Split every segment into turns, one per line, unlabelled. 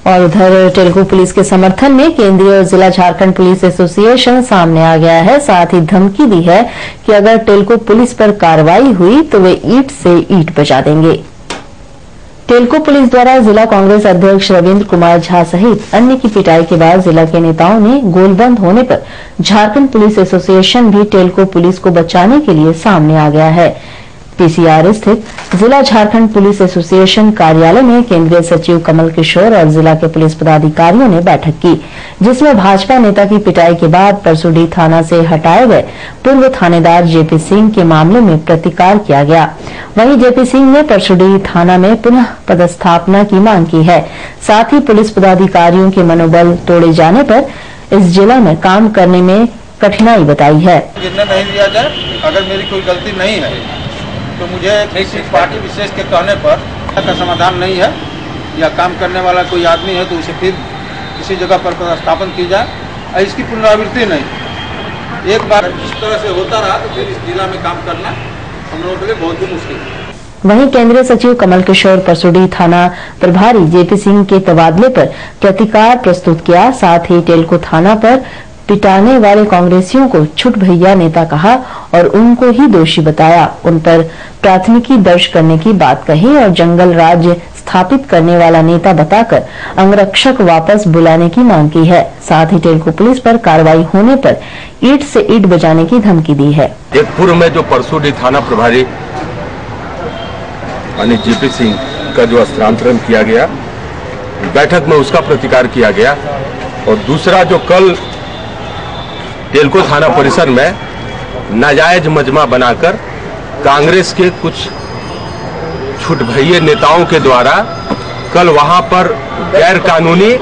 और उधर टेल्को पुलिस के समर्थन में केंद्रीय और जिला झारखंड पुलिस एसोसिएशन सामने आ गया है। साथ ही धमकी दी है कि अगर टेल्को पुलिस पर कार्रवाई हुई तो वे ईंट से ईंट बजा देंगे। टेल्को पुलिस द्वारा जिला कांग्रेस अध्यक्ष रविंद्र कुमार झा सहित अन्य की पिटाई के बाद जिला के नेताओं ने गोलबंद होने पर झारखंड पुलिस एसोसिएशन भी टेल्को पुलिस को बचाने के लिए सामने आ गया है। पीसीआर स्थित जिला झारखंड पुलिस एसोसिएशन कार्यालय में केंद्रीय सचिव कमल किशोर और जिला के पुलिस पदाधिकारियों ने बैठक की, जिसमें भाजपा नेता की पिटाई के बाद परसुडी थाना से हटाए गए पूर्व थानेदार जेपी सिंह के मामले में प्रतिकार किया गया। वहीं जेपी सिंह ने परसुडी थाना में पुनः पदस्थापना की मांग की है। साथ ही पुलिस पदाधिकारियों के मनोबल तोड़े जाने पर इस जिला में काम करने में कठिनाई बताई है।
नहीं दिया जाए, अगर मेरी कोई गलती नहीं है तो मुझे किसी पार्टी विशेष के कहने पर का समाधान नहीं है या काम करने वाला कोई आदमी है तो उसे फिर किसी जगह पर पदस्थापन की जाए। इसकी पुनरावृत्ति नहीं, एक बार इस तरह से होता रहा तो फिर इस जिला में काम करना हम लोगों के लिए बहुत ही मुश्किल है।
वहीं केंद्रीय सचिव कमल किशोर परसुडी थाना प्रभारी जेपी सिंह के तबादले पर प्रतिकार प्रस्तुत किया। साथ ही टेल्को थाना पर पिटाने वाले कांग्रेसियों को छुट भैया नेता कहा और उनको ही दोषी बताया। उन पर प्राथमिकी दर्ज करने की बात कही और जंगल राज स्थापित करने वाला नेता बताकर अंगरक्षक वापस बुलाने की मांग की है। साथ ही टेल्को पुलिस पर कार्रवाई होने पर ईंट से ईंट बजाने की धमकी दी है।
एक पूर्व में जो परसुडी थाना प्रभारी जेपी सिंह का जो स्थानांतरण किया गया, बैठक में उसका प्रतिकार किया गया, और दूसरा जो कल टेल्को थाना परिसर में नाजायज मजमा बनाकर कांग्रेस के कुछ छुटभैये नेताओं के द्वारा कल वहां पर गैर कानूनी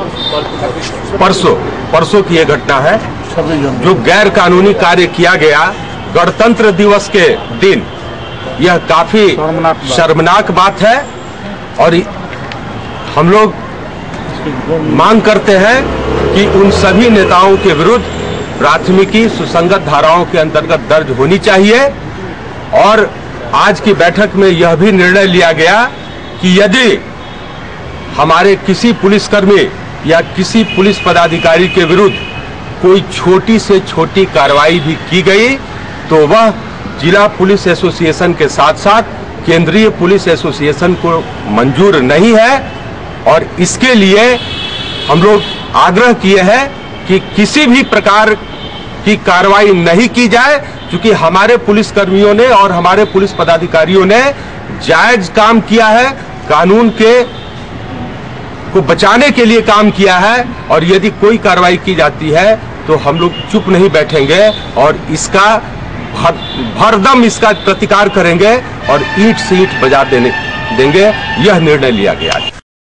परसों की यह घटना है, जो गैर कानूनी कार्य किया गया गणतंत्र दिवस के दिन, यह काफी शर्मनाक बात है। और हम लोग मांग करते हैं कि उन सभी नेताओं के विरुद्ध प्राथमिकी सुसंगत धाराओं के अंतर्गत दर्ज होनी चाहिए। और आज की बैठक में यह भी निर्णय लिया गया कि यदि हमारे किसी पुलिसकर्मी या किसी पुलिस पदाधिकारी के विरुद्ध कोई छोटी से छोटी कार्रवाई भी की गई तो वह जिला पुलिस एसोसिएशन के साथ साथ केंद्रीय पुलिस एसोसिएशन को मंजूर नहीं है। और इसके लिए हम लोग आग्रह किए हैं कि किसी भी प्रकार की कार्रवाई नहीं की जाए, क्योंकि हमारे पुलिस कर्मियों ने और हमारे पुलिस पदाधिकारियों ने जायज काम किया है, कानून को बचाने के लिए काम किया है। और यदि कोई कार्रवाई की जाती है तो हम लोग चुप नहीं बैठेंगे और इसका भरदम इसका प्रतिकार करेंगे और ईंट से ईंट बजा देंगे। यह निर्णय लिया गया है।